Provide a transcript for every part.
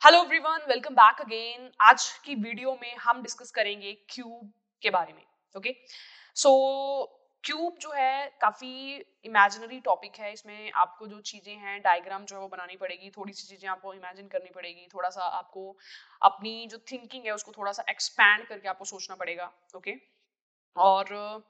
Hello everyone, welcome back again. आज की video में हम डिस्कस करेंगे क्यूब के बारे में। ओके, सो क्यूब जो है काफी इमेजिनरी टॉपिक है। इसमें आपको जो चीजें हैं, डायग्राम जो है वो बनानी पड़ेगी, थोड़ी सी चीजें आपको इमेजिन करनी पड़ेगी, थोड़ा सा आपको अपनी जो थिंकिंग है उसको थोड़ा सा एक्सपैंड करके आपको सोचना पड़ेगा। ओके, और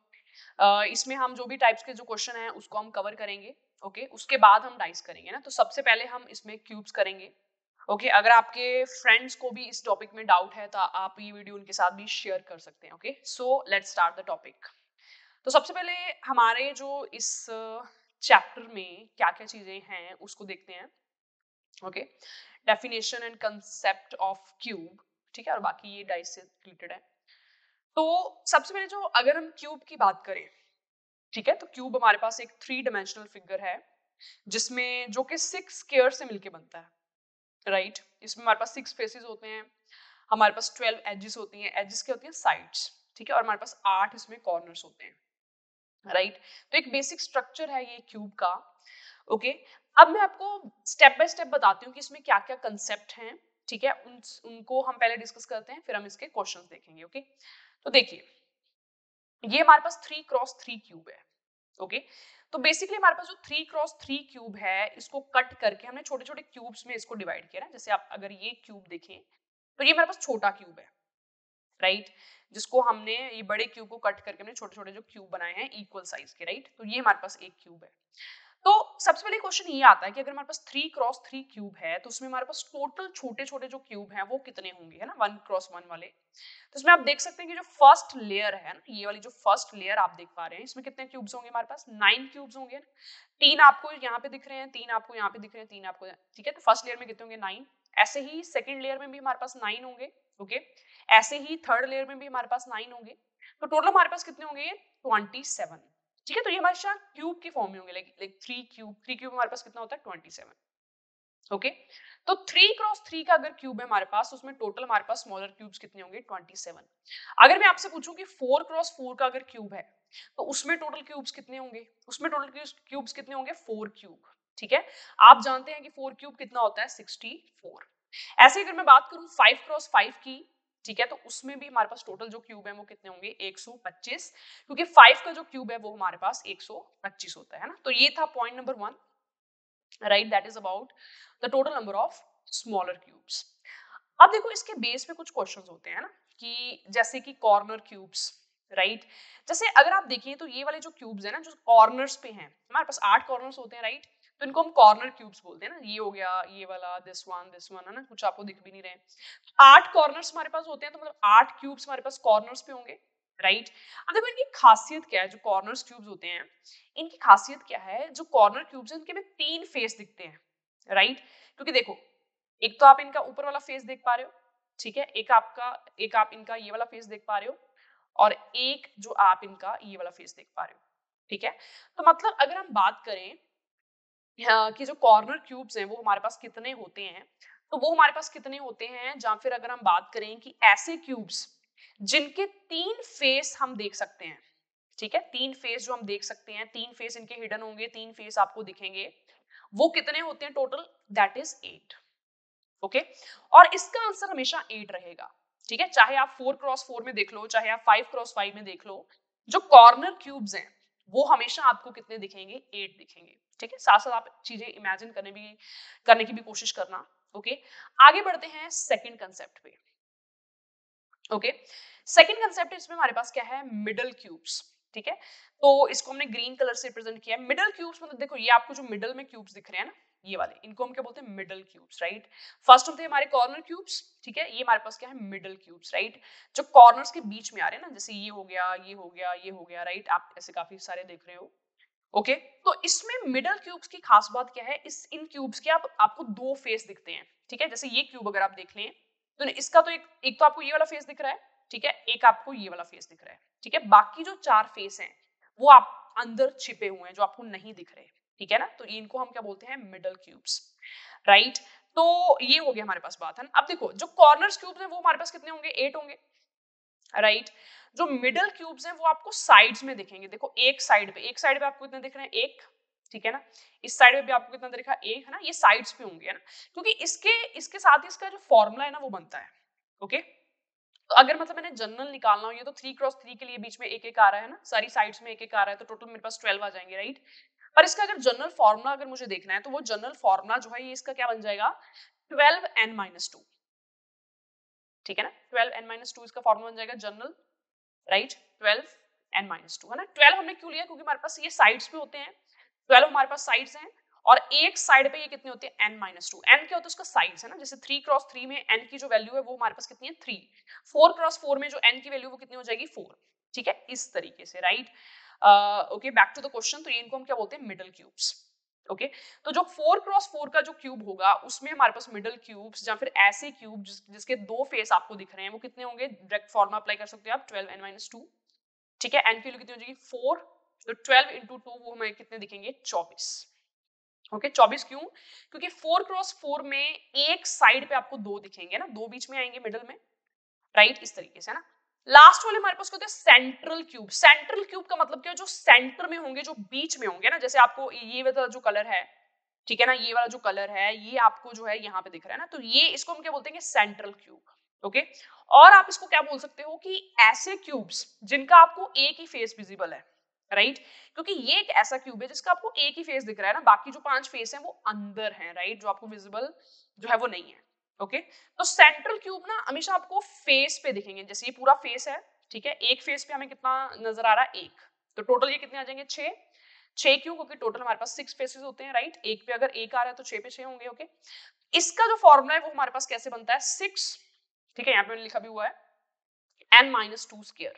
इसमें हम जो भी टाइप्स के जो क्वेश्चन हैं उसको हम कवर करेंगे। ओके, उसके बाद हम डाइस करेंगे ना। तो सबसे पहले हम इसमें क्यूब्स करेंगे। ओके, अगर आपके फ्रेंड्स को भी इस टॉपिक में डाउट है तो आप ये वीडियो उनके साथ भी शेयर कर सकते हैं। Okay, so let's start the topic. तो सबसे पहले हमारे जो इस चैप्टर में क्या क्या चीजें हैं उसको देखते हैं। Okay, definition and concept of cube, ठीक है, और बाकी ये डाइस से रिलेटेड है। तो सबसे पहले जो अगर हम क्यूब की बात करें, ठीक है, तो क्यूब हमारे पास एक 3 डायमेंशनल फिगर है जिसमें जो कि 6 स्क्वायर से मिलके बनता है। राइट, इसमें हमारे पास 6 फेसेस होते हैं, हमारे पास 12 एजेस होती हैं। एजेस क्या होती हैं? साइड्स, ठीक है, और हमारे पास 8 इसमें कॉर्नर्स होते हैं। राइट, तो एक बेसिक स्ट्रक्चर है ये क्यूब का। ओके, अब मैं आपको स्टेप बाय स्टेप बताती हूँ कि इसमें क्या क्या कंसेप्ट हैं। ठीक है, उनको हम पहले डिस्कस करते हैं, फिर हम इसके क्वेश्चंस देखेंगे। ओके, तो देखिए, ये हमारे पास 3x3 क्यूब है। ओके, तो बेसिकली हमारे पास जो 3x3 क्यूब है इसको कट करके हमने छोटे छोटे क्यूब्स में इसको डिवाइड किया ना। जैसे आप अगर ये क्यूब देखें तो ये हमारे पास छोटा क्यूब है। राइट, जिसको हमने ये बड़े क्यूब को कट करके हमने छोटे छोटे जो क्यूब बनाए हैं इक्वल साइज के। राइट, तो ये हमारे पास एक क्यूब है। तो सबसे पहले क्वेश्चन ये आता है कि अगर हमारे पास 3x3 क्यूब है तो उसमें हमारे पास टोटल छोटे छोटे जो क्यूब हैं वो कितने होंगे, है ना, 1x1 वाले। तो इसमें आप देख सकते हैं कि जो फर्स्ट लेयर है ना, ये वाली जो फर्स्ट लेयर आप देख पा रहे हैं, इसमें कितने क्यूब्स होंगे? हमारे पास 9 क्यूब्स होंगे। 3 आपको यहाँ पे दिख रहे हैं, 3 आपको यहाँ पे दिख रहे हैं, 3 आपको, ठीक है, तो फर्स्ट लेयर में कितने होंगे? 9। ऐसे ही सेकंड लेयर में भी हमारे पास 9 होंगे। ओके, ऐसे ही थर्ड लेयर में भी हमारे पास 9 होंगे। तो टोटल हमारे पास कितने होंगे? ये 27। ठीक है, तो ये हमारे साथ क्यूब की फॉर्म में होंगे, लाइक 3 क्यूब हमारे पास कितना होता है? 27। ओके, तो 3x3 का अगर क्यूब है हमारे पास, उसमें टोटल हमारे पास स्मॉलर क्यूब्स कितने होंगे? 27। अगर मैं आपसे पूछूं कि 4x4 का अगर क्यूब है तो उसमें टोटल क्यूब्स कितने होंगे? उसमें टोटल क्यूब्स कितने होंगे? 4 क्यूब। ठीक है, आप जानते हैं कि 4 क्यूब कितना होता है? 64। ऐसे अगर मैं बात करूं 5x5 की, ठीक है, तो उसमें भी हमारे पास टोटल जो क्यूब है वो कितने होंगे? 125, क्योंकि 5 का जो क्यूब है वो हमारे पास 125 होता है ना। तो ये था point number 1। Right, that is about the total number of smaller cubes. अब देखो, इसके बेस पे कुछ क्वेश्चंस होते हैं ना, कि जैसे कि कॉर्नर क्यूब्स। राइट, जैसे अगर आप देखें तो ये वाले जो क्यूब्स है ना, जो कॉर्नर्स पे हैं, हमारे पास 8 कॉर्नर्स होते हैं। राइट, तो इनको हम कॉर्नर क्यूब्स बोलते हैं ना। ये हो गया, ये वाला, दिस वन, है ना, कुछ आपको दिख भी नहीं रहे। 8 कॉर्नर्स हमारे पास होते हैं, तो मतलब 8 क्यूब्स हमारे पास कॉर्नर्स पे होंगे। राइट, अब देखो इनकी खासियत क्या है। जो कॉर्नर्स क्यूब्स होते हैं, इनकी खासियत क्या है? जो कॉर्नर क्यूब्स हैं इनके में 3 फेस दिखते हैं। राइट, क्योंकि देखो, एक तो आप इनका ऊपर वाला फेस देख पा रहे हो, ठीक है, एक आप इनका ये वाला फेस देख पा रहे हो, और एक जो आप इनका ये वाला फेस देख पा रहे हो। ठीक है, तो मतलब अगर हम बात करें कि जो कॉर्नर क्यूब्स हैं वो हमारे पास कितने होते हैं, तो वो हमारे पास कितने होते हैं, या फिर अगर हम बात करें कि ऐसे क्यूब्स जिनके 3 फेस हम देख सकते हैं। ठीक है, 3 फेस जो हम देख सकते हैं, 3 फेस इनके हिडन होंगे, 3 फेस आपको दिखेंगे, वो कितने होते हैं टोटल? That is 8। ओके, और इसका आंसर हमेशा 8 रहेगा। ठीक है, चाहे आप 4x4 में देख लो, चाहे आप 5x5 में देख लो, जो कॉर्नर क्यूब्स हैं वो हमेशा आपको कितने दिखेंगे? 8 दिखेंगे। ठीक है, साथ साथ आप चीजें इमेजिन करने की भी कोशिश करना। ओके, आगे बढ़ते हैं सेकंड कंसेप्ट पे। ओके, सेकंड कंसेप्ट इसमें हमारे पास क्या है? Middle cubes. ठीक है, तो इसको हमने ग्रीन कलर से रिप्रेजेंट किया है। मिडल क्यूब्स मतलब देखो, ये आपको जो मिडल में क्यूब्स दिख रहे हैं ना, ये वाले, इनको हम क्या बोलते हैं? Middle cubes. राइट, फर्स्ट होते हैं हमारे कॉर्नर क्यूब्स। ठीक है, ये हमारे पास क्या है? Middle cubes. राइट, जो कॉर्नर्स के बीच में आ रहे हैं ना, जैसे ये हो गया, ये हो गया, ये हो गया। राइट, आप ऐसे काफी सारे देख रहे हो। ओके, तो इसमें मिडल क्यूब्स की खास बात क्या है? इन क्यूब्स के आपको 2 फेस दिखते हैं। ठीक है, जैसे ये क्यूब अगर आप देख लें तो इसका तो एक तो आपको ये वाला फेस दिख रहा है, ठीक है, एक आपको ये वाला फेस दिख रहा है। ठीक है, बाकी जो 4 फेस हैं वो आप अंदर छिपे हुए हैं, जो आपको नहीं दिख रहे। ठीक है ना, तो इनको हम क्या बोलते हैं? Middle cubes. राइट, तो ये हो गया हमारे पास बात, है ना। अब देखो, जो कॉर्नर्स क्यूब्स हैं वो हमारे पास कितने होंगे? 8 होंगे। राइट, जो मिडल क्यूब्स हैं वो आपको साइड्स में दिखेंगे। देखो, एक साइड पे आपको कितने दिख रहे हैं? एक, ठीक है ना। इस साइड में भी आपको कितना दिखा, ए है ना, ये साइड्स पे होंगे है ना, क्योंकि इसके साथ ही इसका जो फॉर्मूला है ना वो बनता है। ओके, तो अगर मतलब मैंने जनरल निकालना हो, ये तो 3x3 के लिए बीच में एक एक आ रहा है ना, सारी साइड्स में एक एक आ रहा है, तो टोटल मेरे पास 12 आ जाएंगे, राइट। पर इसका अगर जनरल फॉर्मूला अगर मुझे देखना है, तो वो जनरल फॉर्मूला जो है ये इसका क्या बन जाएगा, 12n-2, ठीक है ना। 12n-2 इसका फॉर्मूला बन जाएगा जनरल, राइट। 12n-2 है ना। 12 हमने क्यों लिया, क्योंकि हमारे पास ये साइड्स पे होते हैं, 12 हमारे पास साइड्स हैं, और एक साइड पे ये कितने होते हैं, n-2। n क्या होता है, उसका साइड्स है ना, जैसे 3x3 में n की जो वैल्यू है वो हमारे पास कितनी है, 3। 4x4 में जो n की वैल्यू वो कितनी हो जाएगी, 4, ठीक है, इस तरीके से, right. Okay, back to the question. तो ये इनको हम क्या बोलते हैं, मिडल क्यूब्स। ओके, तो जो 4x4 का जो क्यूब होगा उसमें हमारे पास मिडल क्यूब्स या फिर ऐसे क्यूब जिसके दो फेस आपको दिख रहे हैं वो कितने होंगे, डायरेक्ट फॉर्मूला अप्लाई कर सकते हो आप, 12n-2, ठीक है। n की वैल्यू कितनी हो जाएगी, 4, तो 12 into 2 वो हमें कितने दिखेंगे, 24। ओके, 24 क्यों, क्योंकि 4x4 में एक साइड पे आपको दो दिखेंगे ना, दो बीच में आएंगे मिडल में, राइट, इस तरीके से है ना। लास्ट वाले हमारे पास क्या होते हैं, सेंट्रल क्यूब। सेंट्रल क्यूब का मतलब क्या है, जो सेंटर में होंगे, जो बीच में होंगे ना, जैसे आपको ये वाला जो कलर है, ठीक है ना, ये वाला जो कलर है ये आपको जो है यहाँ पे दिख रहा है ना, तो ये इसको हम क्या बोलते हैं, सेंट्रल क्यूब। ओके, और आप इसको क्या बोल सकते हो कि ऐसे क्यूब्स जिनका आपको एक ही फेस विजिबल है, राइट, क्योंकि ये एक ऐसा क्यूब है जिसका आपको एक ही फेस दिख रहा है ना, बाकी जो 5 फेस हैं वो अंदर हैं, राइट, जो आपको विजिबल जो है वो नहीं है। ओके, तो सेंट्रल क्यूब ना हमेशा आपको फेस पे दिखेंगे, जैसे ये पूरा फेस है, ठीक है, एक फेस पे हमें कितना नजर आ रहा है, एक, तो टोटल ये कितने आ जाएंगे, 6। 6 क्यों, क्योंकि टोटल हमारे पास 6 फेसेस होते हैं, राइट, एक पे अगर एक आ रहा है तो 6 पे 6 होंगे। ओके, इसका जो फॉर्मूला है वो हमारे पास कैसे बनता है, 6, ठीक है, यहाँ पे मैंने लिखा भी हुआ है n-2 स्क्वायर,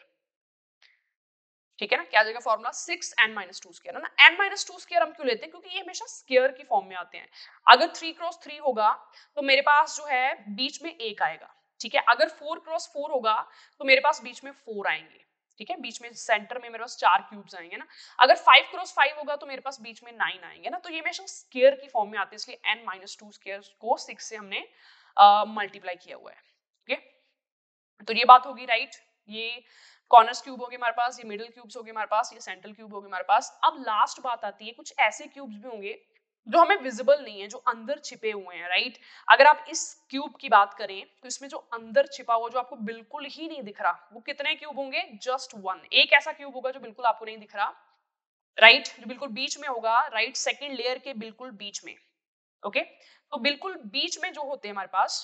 ठीक है ना, क्या आ जाएगा फॉर्मूला, 6n-2 स्क्वायर है ना। n-2 स्क्वायर हम क्यों लेते हैं, क्योंकि ये हमेशा स्क्वायर की फॉर्म में आते हैं। अगर 3x3 होगा तो मेरे पास जो है बीच में एक आएगा, ठीक है, अगर 4x4 होगा तो मेरे पास बीच में 4 आएंगे, ठीक है, बीच में सेंटर में मेरे पास 4 क्यूब्स आएंगे ना। अगर 5x5 होगा तो मेरे पास बीच में 9 आएंगे ना, तो ये हमेशा स्क्वायर की फॉर्म में आते हैं, इसलिए n-2 स्क्वायर को 6 से हमने मल्टीप्लाई किया हुआ है। ओके, तो ये बात होगी, राइट। ये कॉर्नर्स क्यूब होंगे हमारे पास, ये मिडिल क्यूब्स होंगे हमारे पास, ये सेंट्रल क्यूब होंगे हमारे पास। अब लास्ट बात आती है, कुछ ऐसे क्यूब्स भी होंगे जो हमें विजिबल नहीं है, जो अंदर छिपे हुए हैं, राइट। अगर आप इस क्यूब की बात करें तो इसमें जो अंदर छिपा हुआ, जो आपको बिल्कुल ही नहीं दिख रहा, वो कितने क्यूब होंगे, जस्ट 1। एक ऐसा क्यूब होगा जो बिल्कुल आपको नहीं दिख रहा, राइट, जो बिल्कुल बीच में होगा, राइट, सेकेंड लेयर के बिल्कुल बीच में। ओके, तो बिल्कुल बीच में जो होते हैं हमारे पास,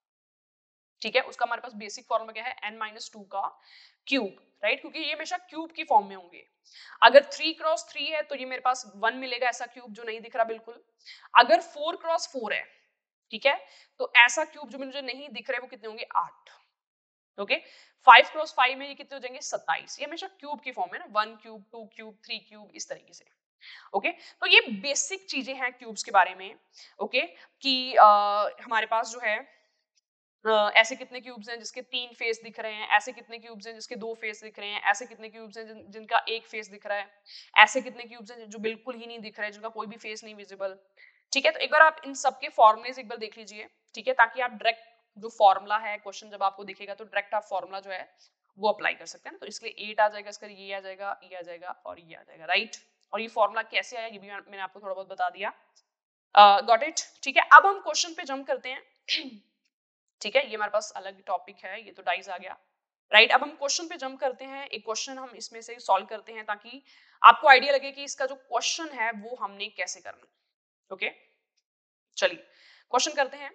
ठीक है, उसका हमारे पास बेसिक फॉर्मूला क्या है, n-2 का क्यूब, राइट, क्योंकि ये हमेशा क्यूब की फॉर्म में होंगे। अगर 3x3 है तो ये मेरे पास 1 मिलेगा, ऐसा क्यूब जो नहीं दिख रहा बिल्कुल। अगर 4x4 है, ठीक है, तो ऐसा क्यूब जो मुझे नहीं दिख रहे वो कितने होंगे, 8। ओके, 5x5 में ये कितने हो जाएंगे, 27। ये हमेशा क्यूब की फॉर्म है ना, 1 क्यूब, 2 क्यूब, 3 क्यूब, इस तरीके से। ओके, तो ये बेसिक चीजें हैं क्यूब्स के बारे में। ओके, कि हमारे पास जो है ऐसे कितने क्यूब्स हैं जिसके 3 फेस दिख रहे हैं, ऐसे कितने क्यूब्स हैं जिसके 2 फेस दिख रहे हैं, ऐसे कितने क्यूब्स हैं जिनका एक फेस दिख रहा है, ऐसे कितने क्यूब्स हैं जो बिल्कुल ही नहीं दिख रहे हैं, जिनका कोई भी फेस नहीं विजिबल, ठीक है। तो एक बार आप इन सबके फॉर्मुलेज एक बार देख लीजिए, ठीक है, ताकि आप डायरेक्ट जो फॉर्मूला है, क्वेश्चन जब आपको दिखेगा तो डायरेक्ट आप फॉर्मूला जो है वो अप्लाई कर सकते हैं ना। तो इसलिए 8 आ जाएगा, इसका ये आ जाएगा, ये आ जाएगा और ये आ जाएगा, राइट। और ये फॉर्मूला कैसे आया ये भी मैंने आपको थोड़ा बहुत बता दिया। गॉट इट, ठीक है। अब हम क्वेश्चन पे जंप करते हैं ठीक है, ये हमारे पास अलग टॉपिक है, ये तो डाइस आ गया, राइट। अब हम क्वेश्चन पे जंप करते हैं, एक क्वेश्चन हम इसमें से सॉल्व करते हैं ताकि आपको आइडिया लगे कि इसका जो क्वेश्चन है वो हमने कैसे करना। ओके, चलिए क्वेश्चन करते हैं।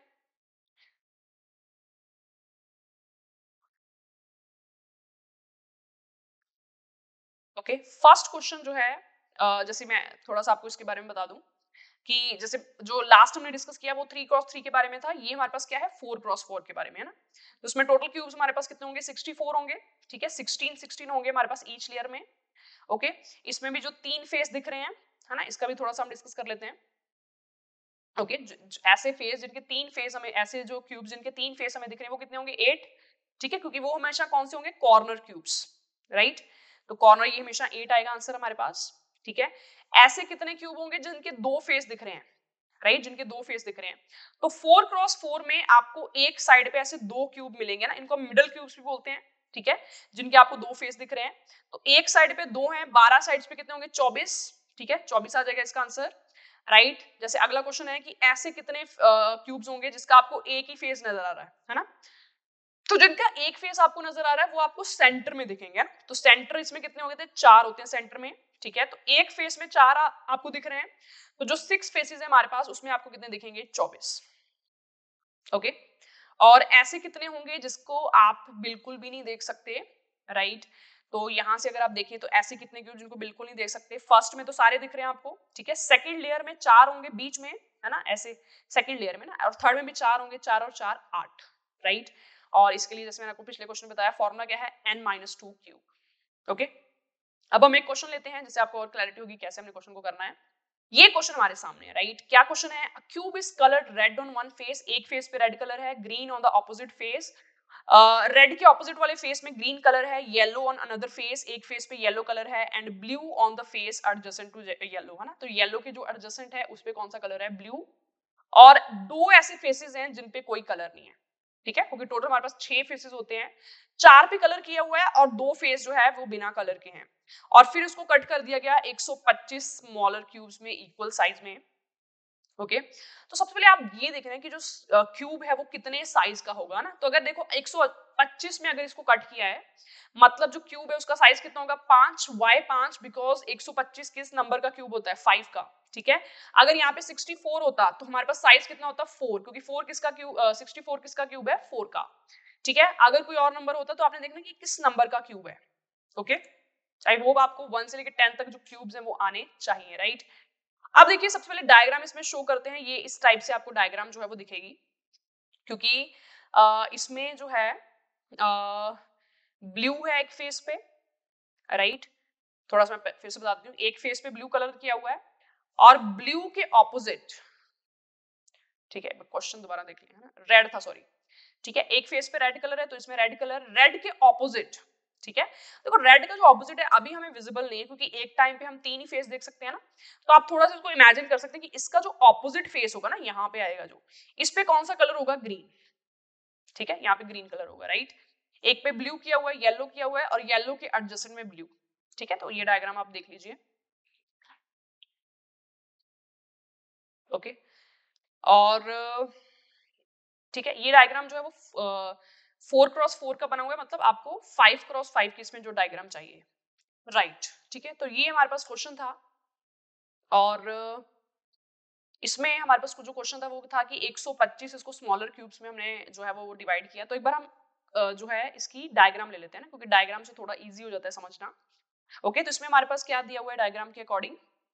ओके, फर्स्ट क्वेश्चन जो है, जैसे मैं थोड़ा सा आपको इसके बारे में बता दूं कि जैसे जो लास्ट हमने डिस्कस किया वो 3x3 के बारे में था, ये हमारे पास क्या है, 4x4 के बारे में है ना। तो उसमें टोटल क्यूब्स हमारे पास कितने होंगे, 64 होंगे, ठीक है, 16 होंगे हमारे पास ईच लेयर में। ओके, इसमें भी जो 3 फेस दिख रहे हैं, है ना, इसका भी थोड़ा सा हम डिस्कस कर लेते हैं। ओके, ऐसे फेस जिनके 3 फेस हमें, ऐसे जो क्यूब्स जिनके 3 फेस हमें दिख रहे हैं वो कितने होंगे, 8, ठीक है, क्योंकि वो हमेशा कौन से होंगे, कॉर्नर क्यूब्स, राइट। तो कॉर्नर ये हमेशा 8 आएगा आंसर हमारे पास, ठीक है। ऐसे कितने क्यूब होंगे जिनके 2 फेस दिख रहे हैं, राइट, जिनके 2 फेस दिख रहे हैं। तो 4x4 में आपको एक साइड पे ऐसे 2 क्यूब मिलेंगे ना, इनको हम मिडल क्यूब्स भी बोलते हैं, ठीक है, जिनके आपको 2 फेस दिख रहे हैं। तो एक साइड पे 2 हैं, 12 साइड्स पे कितने होंगे, 24, ठीक है, 24 आ जाएगा इसका आंसर, राइट। जैसे अगला क्वेश्चन है कि ऐसे कितने क्यूब्स होंगे जिसका आपको एक ही फेस नजर आ रहा है ना, तो जिनका एक फेस आपको नजर आ रहा है वो आपको सेंटर में दिखेंगे ना, तो सेंटर इसमें कितने हो गए थे, 4 होते हैं सेंटर में, ठीक है, तो एक फेस में 4 आपको दिख रहे हैं, तो जो 6 फेसेस है हमारे पास उसमें आपको कितने दिखेंगे, 24, ओके। और ऐसे कितने होंगे जिसको आप बिल्कुल भी नहीं देख सकते, राइट। तो यहां से अगर आप देखें तो ऐसे कितने क्यूब जिनको बिल्कुल नहीं देख सकते, फर्स्ट में तो सारे दिख रहे हैं आपको, ठीक है, सेकंड लेयर में 4 होंगे बीच में, है ना, ऐसे सेकंड लेयर में ना, और थर्ड में भी 4 होंगे, 4 और 4 8, राइट। और इसके लिए जैसे मैंने आपको पिछले क्वेश्चन में बताया फॉर्मूला क्या है, n-2 क्यूब, ओके। अब हम एक क्वेश्चन लेते हैं जिससे आपको और क्लैरिटी होगी कैसे हमने क्वेश्चन को करना है। ये क्वेश्चन हमारे सामने है, राइट। क्या क्वेश्चन है, cube is coloured red on one face, एक फेस पे रेड कलर है, green on the opposite face, red के ऑपोजिट वाले फेस में ग्रीन कलर है, येलो ऑन अनदर फेस, एक फेस पे येलो कलर है, and blue on the face adjacent to yellow, है ना, तो येलो के जो एडजेसेंट है उस पे कौन सा कलर है, ब्लू। और 2 ऐसे फेसेस हैं जिन पे कोई कलर नहीं है, ठीक है, क्योंकि टोटल हमारे पास 6 फेसेस होते हैं, 4 पे कलर किया हुआ है और 2 फेस जो है वो बिना कलर के हैं, और फिर उसको कट कर दिया गया 125 स्मॉलर क्यूब्स में इक्वल साइज में, ओके। तो सबसे पहले आप ये देख रहे हैं कि जो क्यूब है वो कितने साइज का होगा ना, तो अगर देखो 125 में अगर इसको कट किया है, मतलब जो क्यूब है उसका साइज कितना होगा, 5, वाई 5, बिकॉज 125 किस नंबर का क्यूब होता है, 5 का, ठीक है। अगर यहाँ पे 64 होता तो हमारे पास साइज कितना होता, 4, क्योंकि 4 किसका क्यूब, 64 किसका क्यूब है, 4 का, ठीक है। अगर कोई और नंबर होता तो आपने देखना कि किस नंबर का क्यूब है, ओके। आई होप आपको 1 से लेकर 10 तक जो क्यूब्स हैं वो आने चाहिए, राइट। अब देखिए सबसे पहले डायग्राम इसमें शो करते हैं, ये इस टाइप से आपको डायग्राम जो है वो दिखेगी, क्योंकि इसमें जो है ब्लू है एक फेस पे, राइट। थोड़ा सा मैं फिर से बताती हूँ, एक फेस पे ब्लू कलर किया हुआ है और ब्लू के ऑपोजिट, ठीक है, क्वेश्चन दोबारा देख लिया है ना, रेड था सॉरी, ठीक है, एक फेस पे रेड कलर है तो इसमें रेड कलर, रेड के ऑपोजिट, ठीक है। देखो रेड का जो ऑपोजिट है अभी हमें विजिबल नहीं है क्योंकि एक टाइम पे हम 3 ही फेस देख सकते हैं ना, तो आप थोड़ा सा इसको इमेजिन कर सकते हैं कि इसका जो ऑपोजिट फेस होगा ना, यहाँ पे आएगा जो, इस पे कौन सा कलर होगा, ग्रीन, ठीक है, यहाँ पे ग्रीन कलर होगा, राइट। एक पे ब्लू किया हुआ है, येलो किया हुआ है, और येलो के एडजेसेंट में ब्लू, ठीक है, तो ये डायग्राम आप देख लीजिए, ओके। और ठीक है, ये डायग्राम जो है वो 4x4 का बना हुआ है, मतलब आपको 5x5 की इसमें जो डायग्राम चाहिए, राइट, ठीक है। तो ये हमारे पास क्वेश्चन था, और इसमें हमारे पास जो क्वेश्चन था वो था कि 125 इसको स्मॉलर क्यूब्स में हमने जो है वो डिवाइड किया, तो एक बार हम जो है इसकी डायग्राम ले लेते हैं ना, क्योंकि डायग्राम से थोड़ा इजी हो जाता है समझना, ओके। तो इसमें हमारे पास क्या दिया हुआ है डायग्राम के अकॉर्डिंग,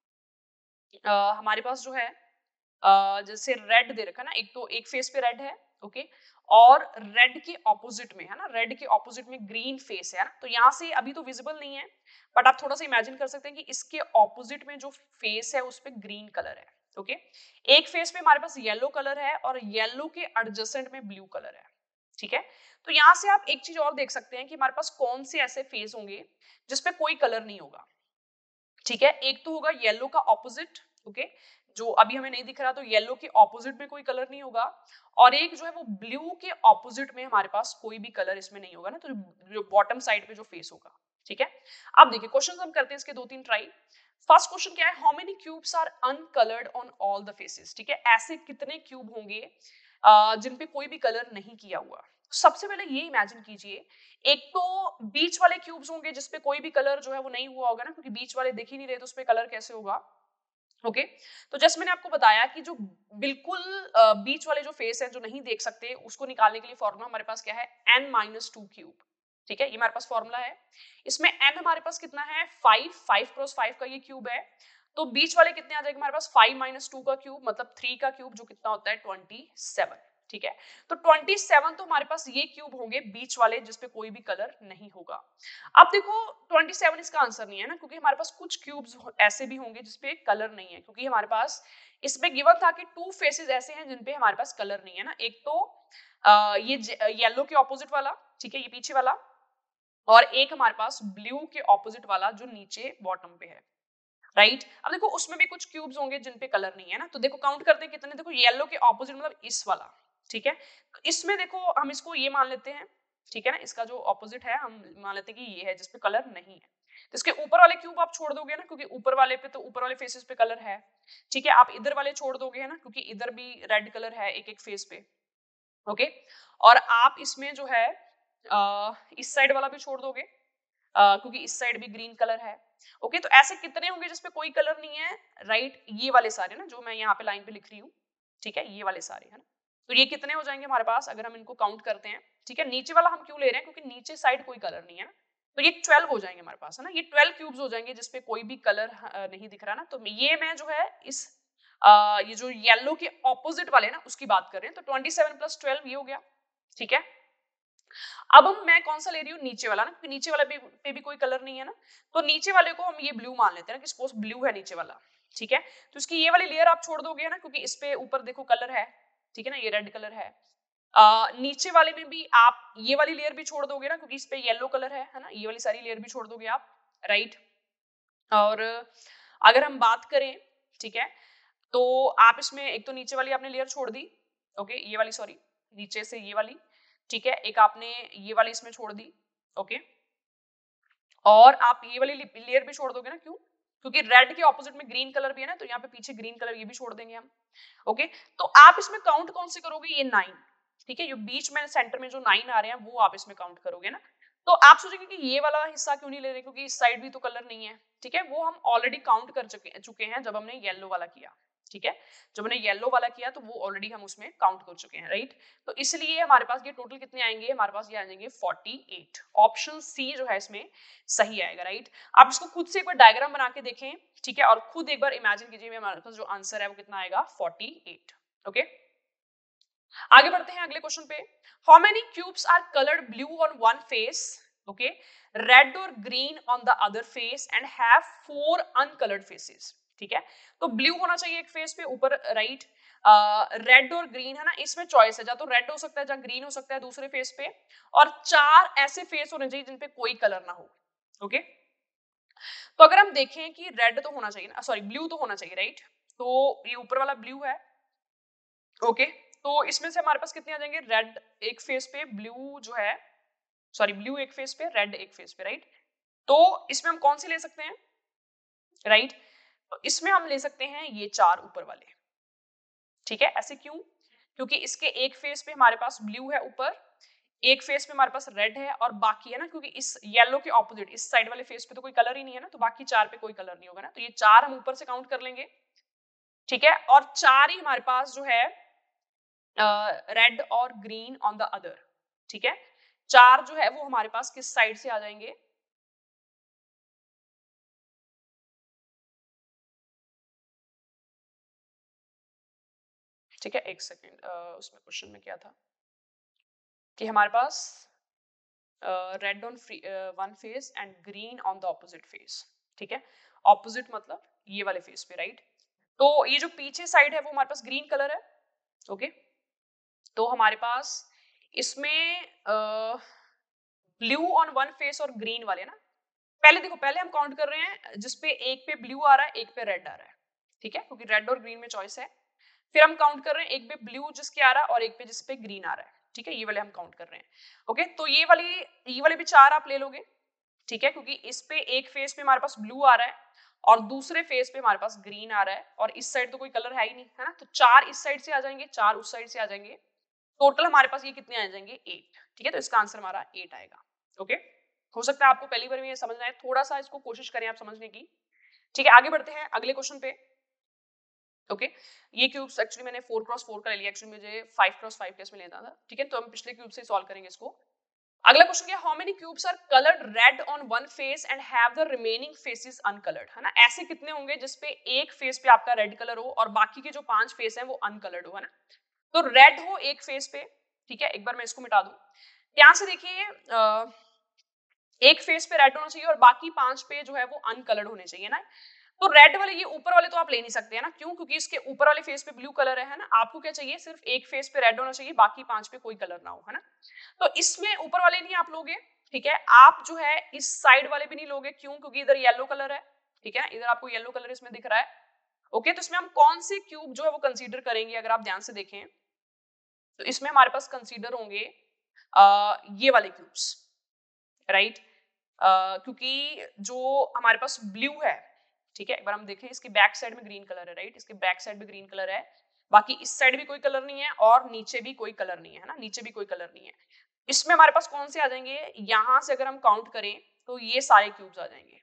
हमारे पास जो है जैसे रेड दे रखा है ना, एक तो एक फेस पे रेड है, ओके, और रेड के ऑपोजिट में है ना, रेड के ऑपोजिट में ग्रीन फेस है ना, तो यहाँ से अभी तो विजिबल नहीं है, बट आप थोड़ा सा इमेजिन कर सकते हैं कि इसके ऑपोजिट में जो फेस है उस पे ग्रीन कलर है, ओके। एक फेस पे हमारे पास येलो कलर है और येलो के एडजेसेंट में ब्लू कलर है, ठीक है। तो यहाँ से आप एक चीज और देख सकते हैं कि हमारे पास कौन से ऐसे फेस होंगे जिसपे कोई कलर नहीं होगा, ठीक है। एक तो होगा येलो का ऑपोजिट, ओके, जो अभी हमें नहीं दिख रहा, तो येलो के ऑपोजिट में कोई कलर नहीं होगा, और एक जो है वो ब्लू के ऑपोजिट में हमारे पास कोई भी कलर इसमें नहीं होगा ना, तो जो बॉटम साइड पे जो फेस होगा, ठीक है। अब देखिए क्वेश्चन हम करते हैं इसके 2-3 ट्राई। फर्स्ट क्वेश्चन क्या है, how many cubes are uncoloured on all the faces, ठीक है, ऐसे कितने क्यूब होंगे जिन पे कोई भी कलर नहीं किया हुआ। सबसे पहले ये इमेजिन कीजिए, एक तो बीच वाले क्यूब्स होंगे जिसपे कोई भी कलर जो है वो नहीं हुआ होगा ना, क्योंकि बीच वाले दिख ही नहीं रहे तो उसपे कलर कैसे होगा, ओके। तो जैसे मैंने आपको बताया कि जो बिल्कुल बीच वाले जो फेस है जो नहीं देख सकते, उसको निकालने के लिए फॉर्मूला हमारे पास क्या है, n-2 क्यूब, ठीक है, ये हमारे पास फॉर्मूला है। इसमें n हमारे पास कितना है, 5 का ये क्यूब है, तो बीच वाले कितने आ जाएंगे हमारे पास, 5-2 का क्यूब, मतलब 3 का क्यूब, जो कितना होता है 27, ठीक है। तो 27 तो हमारे पास ये क्यूब होंगे बीच वाले जिसपे कोई भी कलर नहीं होगा। अब देखो 27 इसका आंसर नहीं है ना, क्योंकि हमारे पास कुछ क्यूब्स ऐसे भी होंगे जिसपे कलर नहीं है, क्योंकि हमारे पास इसमें गिवन था कि 2 फेसेस ऐसे हैं जिनपे हमारे पास कलर नहीं है ना, एक तो ये येलो के ऑपोजिट वाला, ठीक है, ये पीछे वाला, और एक हमारे पास ब्लू के ऑपोजिट वाला जो नीचे बॉटम पे है, राइट। अब देखो उसमें भी कुछ क्यूब्स होंगे जिनपे कलर नहीं है ना, तो देखो काउंट करते हैं कितने, देखो येलो के ऑपोजिट मतलब इस वाला, ठीक है, तो इसमें देखो हम इसको ये मान लेते हैं, ठीक है ना, इसका जो ऑपोजिट है हम मान लेते हैं कि ये है जिसपे कलर नहीं है। तो इसके ऊपर वाले क्यूब आप छोड़ दोगे ना, क्योंकि ऊपर वाले पे तो ऊपर वाले फेसेस पे कलर है, ठीक है। आप इधर वाले छोड़ दोगे है ना, क्योंकि इधर भी रेड कलर है एक एक फेस पे, ओके। और आप इसमें जो है इस साइड वाला भी छोड़ दोगे, क्योंकि इस साइड भी ग्रीन कलर है, ओके। तो ऐसे कितने होंगे जिसपे कोई कलर नहीं है, राइट? ये वाले सारे ना जो मैं यहाँ पे लाइन पे लिख रही हूँ, ठीक है, ये वाले सारे है ना। तो ये कितने हो जाएंगे हमारे पास अगर हम इनको काउंट करते हैं, ठीक है। नीचे वाला हम क्यों ले रहे हैं, क्योंकि नीचे साइड कोई कलर नहीं है ना, तो ये 12 हो जाएंगे हमारे पास, है ना। ये 12 क्यूब्स हो जाएंगे जिसपे कोई भी कलर नहीं दिख रहा ना। तो ये मैं जो है इस ये जो येलो के ऑपोजिट वाले ना उसकी बात कर रहे हैं। तो 27 + 12 ये हो गया, ठीक है। अब मैं कौन सा ले रही हूँ, नीचे वाला ना, क्योंकि नीचे वाले पे भी कोई कलर नहीं है ना। तो नीचे वाले को हम ये ब्लू मान लेते हैं ना, कि सपोज ब्लू है नीचे वाला, ठीक है। तो इसकी ये वाली लेयर आप छोड़ दोगे ना, क्योंकि इस पे ऊपर देखो कलर है, ठीक है ना, ये रेड कलर है। नीचे वाले में भी आप ये वाली लेयर भी छोड़ दोगे ना, क्योंकि इस पे येलो कलर है ना, ये वाली सारी लेयर भी छोड़ दोगे आप, राइट। और अगर हम बात करें, ठीक है, तो आप इसमें एक तो नीचे वाली आपने लेयर छोड़ दी, ओके, ये वाली, सॉरी, नीचे से ये वाली, ठीक है। एक आपने ये वाली इसमें छोड़ दी, ओके। और आप ये वाली लेयर भी छोड़ दोगे ना, क्यों? क्योंकि रेड के ऑपोजिट में ग्रीन कलर भी है ना, तो यहाँ पे पीछे ग्रीन कलर ये भी छोड़ देंगे हम, ओके। तो आप इसमें काउंट कौन से करोगे, ये 9, ठीक है। ये बीच में सेंटर में जो 9 आ रहे हैं वो आप इसमें काउंट करोगे ना। तो आप सोचेंगे कि ये वाला हिस्सा क्यों नहीं ले रहे, क्योंकि इस साइड भी तो कलर नहीं है, ठीक है। वो हम ऑलरेडी काउंट कर चुके हैं जब हमने येलो वाला किया, ठीक है। जब हमने येलो वाला किया तो वो ऑलरेडी हम उसमें काउंट कर चुके हैं, राइट। तो इसलिए हमारे पास ये टोटल कितने आएंगे, हमारे पास ये आ जाएंगे 48। ऑप्शन सी जो है इसमें सही आएगा, राइट। आप इसको खुद से एक बार डायग्राम बना के देखें, ठीक है, और खुद एक बार इमेजिन कीजिए हमारे पास जो आंसर है वो कितना आएगा, 48, ओके। आगे बढ़ते हैं अगले क्वेश्चन पे। How many cubes are coloured blue on one face, okay, red और green on the other face and have 4 uncoloured faces, ठीक है। तो ब्लू होना चाहिए एक फेस पे ऊपर, राइट। रेड और ग्रीन है ना, इसमें चॉइस है, या तो रेड हो सकता है या ग्रीन हो सकता है दूसरे फेस पे, और 4 ऐसे फेस होने चाहिए जिनपे कोई कलर ना हो, ओके। तो अगर हम देखें कि रेड तो होना चाहिए ना, सॉरी ब्लू तो होना चाहिए, राइट। तो ये ऊपर वाला ब्लू है, ओके। तो इसमें से हमारे पास कितने आ जाएंगे, रेड एक फेस पे, ब्लू जो है, सॉरी ब्लू एक फेस पे, रेड एक फेस पे, राइट। तो इसमें हम कौन से ले सकते हैं, राइट। तो इसमें हम ले सकते हैं ये 4 ऊपर वाले, ठीक है। ऐसे क्यों, क्योंकि इसके एक फेस पे हमारे पास ब्लू है ऊपर, एक फेस पे हमारे पास रेड है, और बाकी है ना, क्योंकि इस येलो के ऑपोजिट इस साइड वाले फेस पे तो कोई कलर ही नहीं है ना, तो बाकी 4 पे कोई कलर नहीं होगा ना। तो ये 4 हम ऊपर से काउंट कर लेंगे, ठीक है। और 4 ही हमारे पास जो है रेड और ग्रीन ऑन द अदर, ठीक है। 4 जो है वो हमारे पास किस साइड से आ जाएंगे, ठीक है। एक सेकेंड, उसमें क्वेश्चन में क्या था कि हमारे पास red on one face and green on the opposite face, ठीक है। ऑपोजिट मतलब ये वाले फेस पे, राइट। तो ये जो पीछे साइड है वो हमारे पास ग्रीन कलर है, ओके। तो हमारे पास इसमें ब्लू ऑन वन फेस और ग्रीन वाले ना, पहले देखो, पहले हम काउंट कर रहे हैं जिसपे एक पे ब्लू आ रहा है एक पे रेड आ रहा है, ठीक है, क्योंकि रेड और ग्रीन में चॉइस है। फिर हम काउंट कर रहे हैं एक पे ब्लू जिसके आ रहा है और एक पे जिसपे ग्रीन आ रहा है, ठीक है। ये वाले हम काउंट कर रहे हैं, ओके। तो ये वाले भी 4 आप ले लोगे, ठीक है, क्योंकि इस पे एक फेस पे हमारे पास ब्लू आ रहा है और दूसरे फेस पे हमारे पास ग्रीन आ रहा है, और इस साइड तो कोई कलर है ही नहीं, है ना। तो 4 इस साइड से आ जाएंगे, 4 उस साइड से आ जाएंगे, टोटल हमारे पास ये कितने आ जाएंगे, 8, ठीक है। तो इसका आंसर हमारा 8 आएगा, ओके। हो सकता है आपको पहली बार में ये समझना है, थोड़ा सा इसको कोशिश करें आप समझने की, ठीक है। आगे बढ़ते हैं अगले क्वेश्चन पे, ओके। ये क्यूब्स एक्चुअली मैंने 4x4 का ले लिया, एक्चुअली मुझे 5x5 केस में लेना था, ठीक है। तो हम पिछले क्यूब से सॉल्व करेंगे इसको। अगला क्वेश्चन क्या, how many cubes are coloured red on one face and have the remaining faces uncoloured, है ना। ऐसे कितने होंगे जिसपे एक फेस पे आपका रेड कलर हो और बाकी के जो 5 फेस हैं वो अनकलर्ड हो, है ना। तो रेड हो एक फेस पे, ठीक है। एक बार मैं इसको मिटा दूं, ध्यान से देखिए, एक फेस पे रेड होना चाहिए और बाकी 5 पे जो है वो अनकलर्ड होने चाहिए ना। तो रेड वाले, ये ऊपर वाले तो आप ले नहीं सकते हैं ना, क्यों, क्योंकि इसके ऊपर वाले फेस पे ब्लू कलर है ना। आपको क्या चाहिए, सिर्फ एक फेस पे रेड होना चाहिए, बाकी 5 पे कोई कलर ना हो, है ना। तो इसमें ऊपर वाले नहीं आप लोगे, ठीक है। आप जो है इस साइड वाले भी नहीं लोगे, क्यों, क्योंकि इधर येलो कलर है, ठीक है। इधर आपको येलो कलर इसमें दिख रहा है, ओके। तो इसमें हम कौन से क्यूब जो है वो कंसीडर करेंगे, अगर आप ध्यान से देखें तो इसमें हमारे पास कंसीडर होंगे ये वाले क्यूब्स, राइट। क्योंकि जो हमारे पास ब्लू है, ठीक है, एक बार हम देखें, इसके बैक साइड में ग्रीन कलर है, राइट, इसके बैक साइड में ग्रीन कलर है, बाकी इस साइड भी कोई कलर नहीं है और नीचे भी कोई कलर नहीं है ना, नीचे भी कोई कलर नहीं है। इसमें हमारे पास कौन से आ जाएंगे, यहां से अगर हम काउंट करें तो ये सारे क्यूब्स आ जाएंगे,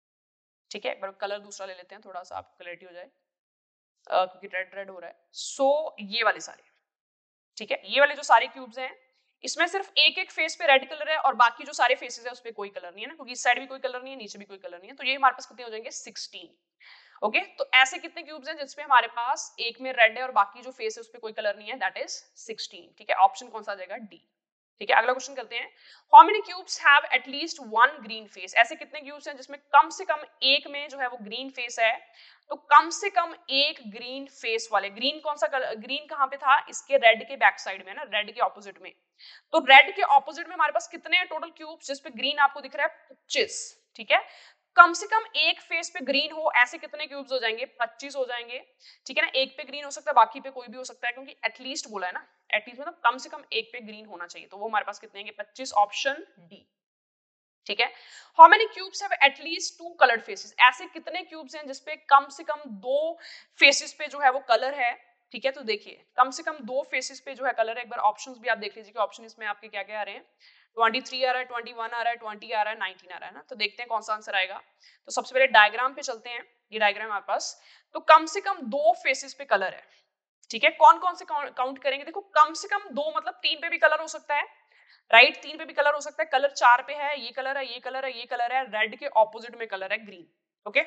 ठीक है। एक बार कलर दूसरा ले लेते हैं, थोड़ा सा आपको क्लैरिटी हो जाए, क्योंकि रेड रेड हो रहा है। सो ये वाले सारे, ठीक है, ये वाले जो सारे क्यूब्स हैं, इसमें सिर्फ एक एक फेस पे रेड कलर है और बाकी जो सारे फेसेस है उस पे कोई कलर नहीं है ना, क्योंकि इस साइड भी कोई कलर नहीं है, नीचे भी कोई कलर नहीं है, तो ये हमारे पास कितने हो जाएंगे, 16। ओके, तो ऐसे कितने क्यूब्स हैं जिसमें हमारे पास एक में रेड है और बाकी जो फेस है उस पे कोई कलर नहीं है, दैट इज 16, ठीक है। ऑप्शन कौन सा आ जाएगा, डी, ठीक है। अगला क्वेश्चन करते हैं, how many cubes have at least one green face, ऐसे कितने क्यूब्स हैं जिसमें कम से कम एक में जो है वो ग्रीन फेस है, तो कम से कम एक ग्रीन फेस वाले, ग्रीन कौन सा कलर, ग्रीन कहां पे था, इसके रेड के बैक साइड में ना, रेड के ऑपोजिट में, तो रेड के ऑपोजिट में हमारे पास कितने हैं टोटल क्यूब्स, जिसपे ग्रीन आपको दिख रहा है 25, ठीक है। कम से कम एक फेस पे ग्रीन हो, ऐसे कितने क्यूब्स हो जाएंगे, 25 हो जाएंगे, ठीक है ना। एक पे ग्रीन हो सकता है, बाकी पे कोई भी हो सकता है, क्योंकि एटलीस्ट बोला है ना, एटलीस्ट मतलब कम से कम एक पे ग्रीन होना चाहिए, तो वो हमारे पास कितने हैं, 25, ऑप्शन डी, ठीक है। How many cubes have at least two coloured faces, ऐसे कितने क्यूब्स हैं जिसपे कम से कम दो फेसेस पे जो है वो कलर है, ठीक है। तो देखिए कम से कम दो फेसेस पे जो है कलर है, एक बार ऑप्शंस भी आप देख लीजिए कि ऑप्शन इसमें आपके क्या क्या आ रहे हैं, 23 आ रहा है, 21 आ रहा है, 20 आ रहा है, 19 आ रहा है ना, तो देखते हैं कौन सा आंसर आएगा। तो सबसे पहले डायग्राम पे चलते हैं, ये डायग्राम हमारे पास, तो कम से कम दो फेसेस पे कलर है, ठीक है। कौन कौन से काउंट करेंगे, देखो कम से कम दो मतलब तीन पे भी कलर हो सकता है, राइट, तीन पे भी कलर हो सकता है, कलर चार पे है, ये कलर है, ये कलर है, ये कलर है, रेड के ऑपोजिट में कलर है ग्रीन, ओके।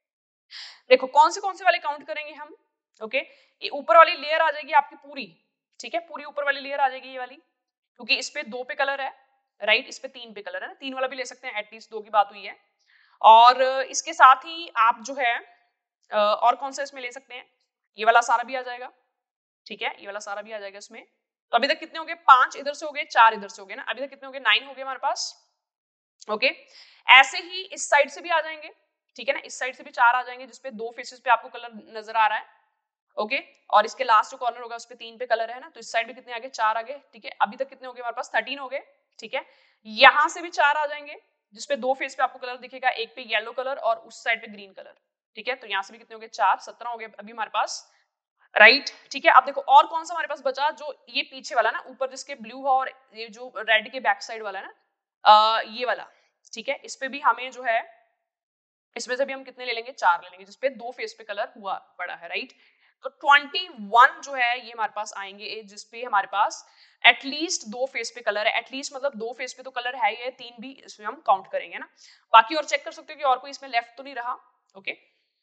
देखो कौन से वाले काउंट करेंगे हम, ओके, ये ऊपर वाली लेयर आ जाएगी आपकी पूरी, ठीक है, पूरी ऊपर वाली लेयर आ जाएगी ये वाली, क्योंकि इस पे दो पे कलर है, राइट, इस पे तीन पे कलर है ना, तीन वाला भी ले सकते हैं, एटलीस्ट दो की बात हुई है। और इसके साथ ही आप जो है और कौन सा इसमें ले सकते हैं, ये वाला सारा भी आ जाएगा, ठीक है, ये वाला सारा भी आ जाएगा इसमें। तो अभी तक कितने हो गए, 5 इधर से हो गए, 4 इधर से हो गए ना, अभी तक कितने हो गए, 9 हो गए हमारे पास, ओके। ऐसे ही इस साइड से भी आ जाएंगे, ठीक है ना, इस साइड से भी 4 आ जाएंगे जिसपे दो फेसेस पे आपको कलर नजर आ रहा है, ओके। और इसके लास्ट जो कॉर्नर होगा उस पे 3 पे कलर है ना, तो इस साइड भी कितने आ गए, 4 आ गए, ठीक है। अभी तक कितने हो गए हमारे पास, 13 हो गए, ठीक है। यहां से भी 4 आ जाएंगे जिसपे दो फेस पे आपको कलर दिखेगा, एक पे येलो कलर और उस साइड पे ग्रीन कलर, ठीक है। तो यहाँ से भी कितने हो गए, 4, 17 हो गए अभी हमारे पास, राइट, ठीक है। अब देखो और कौन सा हमारे पास बचा, जो ये पीछे वाला ना, ऊपर जिसके ब्लू है और ये जो रेड के बैक साइड वाला है ना, ये वाला, ठीक है, इस पे भी हमें जो है, इसमें से भी हम कितने ले लेंगे, 4 ले लेंगे, जिसपे दो फेस पे कलर हुआ पड़ा है, राइट। तो 21 जो है ये हमारे पास आएंगे जिसपे हमारे पास एटलीस्ट दो फेस पे कलर है, एटलीस्ट मतलब दो फेस पे तो कलर है ही है, तीन भी इसमें हम काउंट करेंगे ना, बाकी और चेक कर सकते हो कि और कोई इसमें लेफ्ट तो नहीं रहा, okay.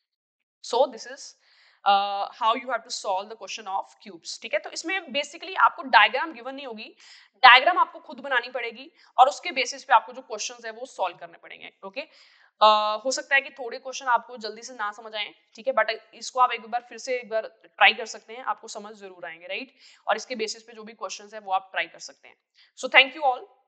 So this is how you have to solve the question of cubes, ठीक है। तो इसमें बेसिकली आपको डायग्राम गिवन नहीं होगी, डायग्राम आपको खुद बनानी पड़ेगी और उसके बेसिस पे आपको जो क्वेश्चंस है वो सॉल्व करने पड़ेंगे, ओके। हो सकता है कि थोड़े क्वेश्चन आपको जल्दी से ना समझ आए, ठीक है, बट इसको आप एक बार फिर से एक बार ट्राई कर सकते हैं, आपको समझ जरूर आएंगे, राइट। और इसके बेसिस पे जो भी क्वेश्चंस है वो आप ट्राई कर सकते हैं। So thank you all.